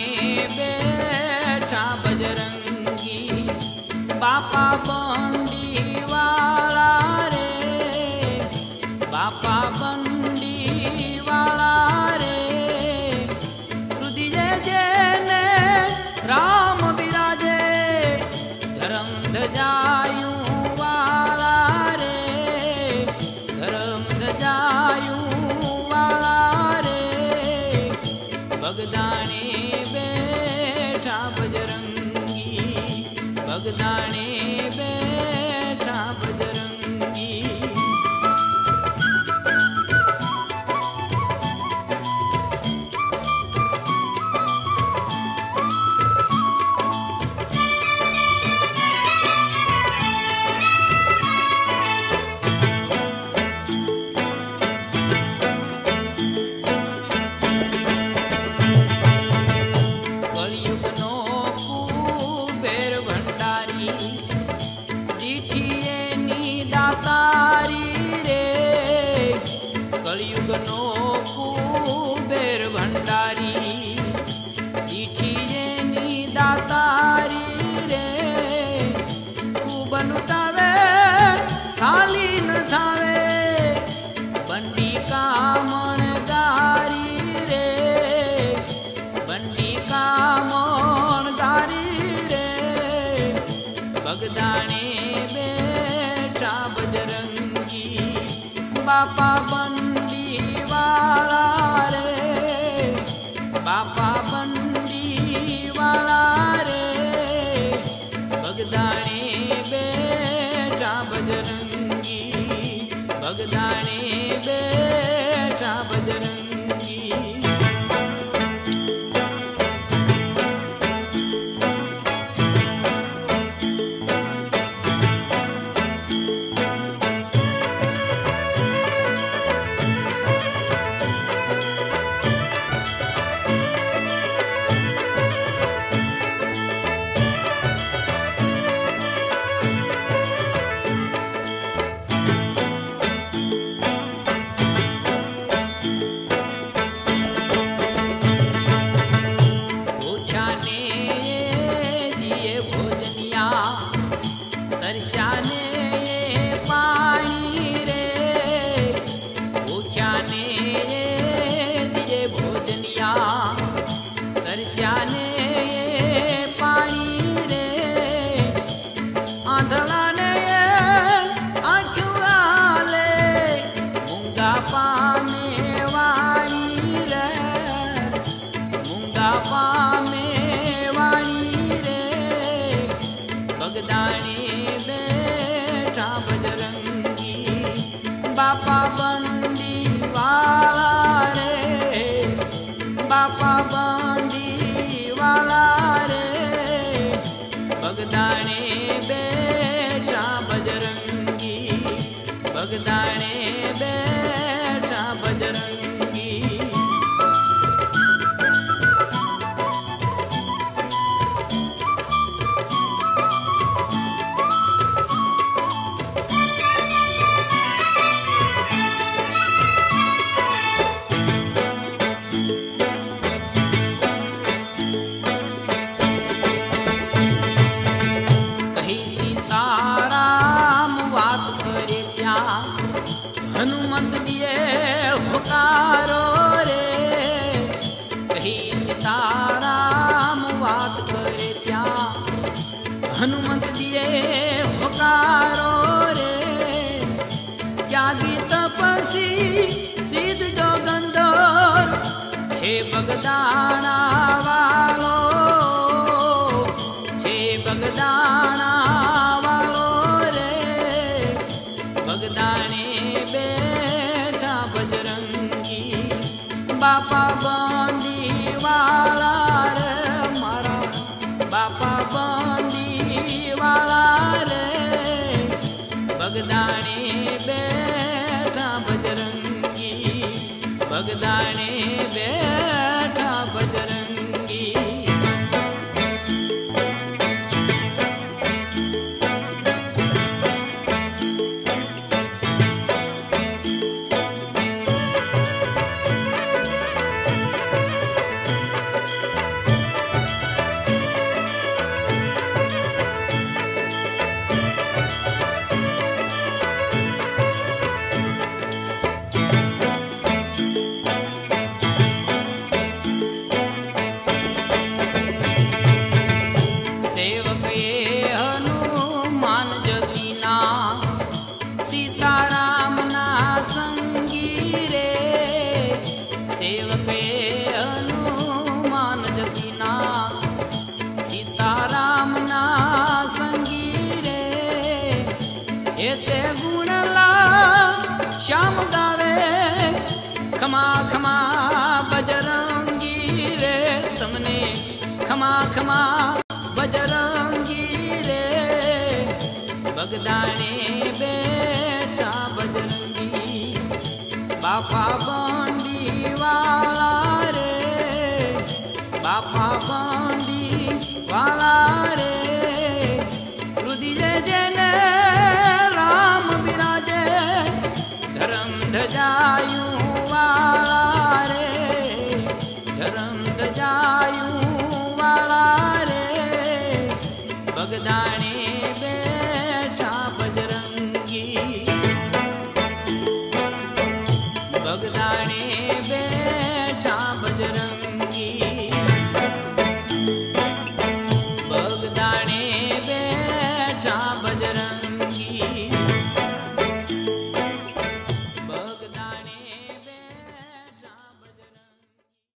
बैठा बजरंगी, बापा बंडी वाला रे, बापा बंडी वाला रे। हृदय जेने राम विराजे, धर्म ध्वजायूं वाला रे, धर्म ध्वजायूं वाला रे। बगदाने बैठा बजरंगी, बगदाने बैठा बजरंगी। दातारी रे, कलयुग नो कुबेर भंडारी, दीठिये नी दातारी रे। कुबन उठावे खाली न थावे, बंडी का मनगारी रे, बंडी का मनगारी रे। बगदाने बजरंगी, बापा बंडी वाला रे, बापा बंडी वाला रे। बगदाने बैठा बजरंगी, बगदाने बैठा बजरंगी। तरसाने पानी रे, भूख्याने दिए भोजनिया, तरसाने पानी रे। आंधळाने आँखिया ले, मूंगा पामे वाणी रे, मूंगा पामे वाणी रे। बगदाने बैठा बजरंगी, बापा बंडी वाला रे, बापा बंडी वाला रे। बगदाने बैठा बजरंगी, बगदाने बैठा बजरंगी। हनुमंत दिए हुकारो रे, कही सीताराम बात करे क्या। हनुमंत दिए हुकारो रे, त्यागी तपसी सिद्ध जोगंदर, छे बगदाना वालो, छे बगदाना वालो रे। बगदाने बैठा बजरंगी, बापा बंडी वाला रे, मारा बापा बंडी वाला रे। बगदाने बैठा बजरंगी, बगदाने बैठा बजरंगी। श्याम गावे खमा खमा बजरंगी रे तमने खमा खमा बजरंगी रे बगदाणे बेटा बजरंगी बापा बंडी वाला रे बापा बंडी वाला रे रुदिले जेने राम विराजे धर्म ध्वजायूं वाला रे धर्म ध्वजायूं वाला रे बगदाणे बैठा बजरंगी बगदाणे बैठा बजरंगी